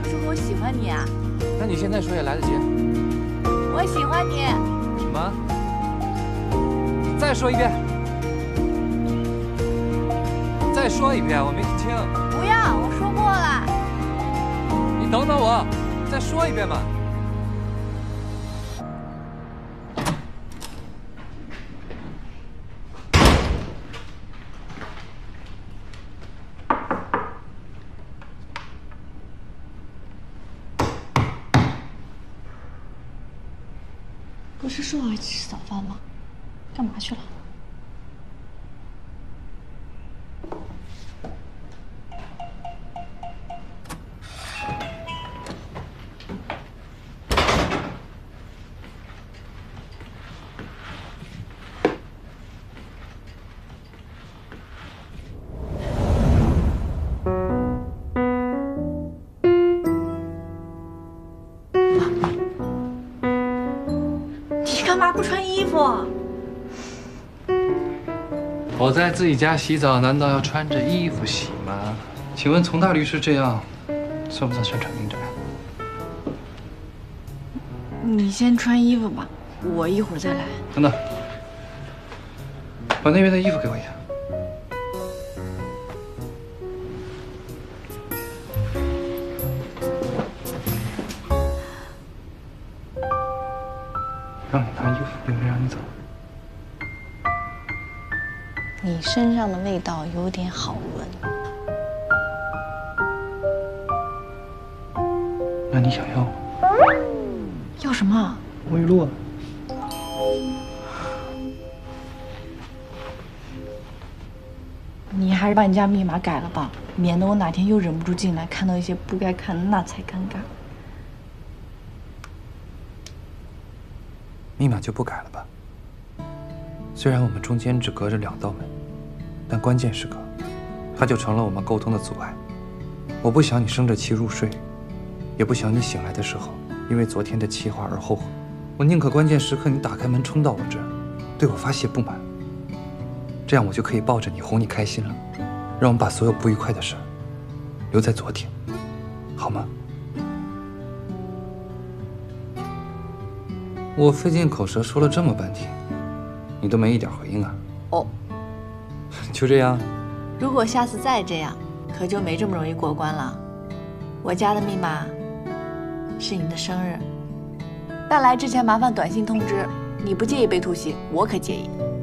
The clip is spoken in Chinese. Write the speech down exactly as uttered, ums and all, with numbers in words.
说我喜欢你啊？ 那你现在说也来得及。 我喜欢你。 什么？再说一遍。再说一遍，我没听清。 不要，我说过了。 你等等我，再说一遍嘛。 不是说好一起吃早饭吗？干嘛去了？ 干嘛不穿衣服？ 我在自己家洗澡，难道要穿着衣服洗吗？请问从大律师这样，算不算擅闯民宅？ 你先穿衣服吧，我一会儿再来。 等等，把那边的衣服给我一下。让你拿衣服，又没让你走。 你身上的味道有点好闻， 那你想要吗？ 要什么？ 沐浴露啊。 你还是把你家密码改了吧，免得我哪天又忍不住进来，看到一些不该看的，那才尴尬。 密码就不改了吧。虽然我们中间只隔着两道门，但关键时刻，它就成了我们沟通的阻碍。我不想你生着气入睡，也不想你醒来的时候因为昨天的气话而后悔。我宁可关键时刻你打开门冲到我这儿，对我发泄不满，这样我就可以抱着你哄你开心了。让我们把所有不愉快的事儿留在昨天，好吗？我费尽口舌说了这么半天，你都没一点回应啊？ 哦， 就这样。 如果下次再这样，可就没这么容易过关了。我家的密码是你的生日，但来之前麻烦短信通知。你不介意被突袭，我可介意。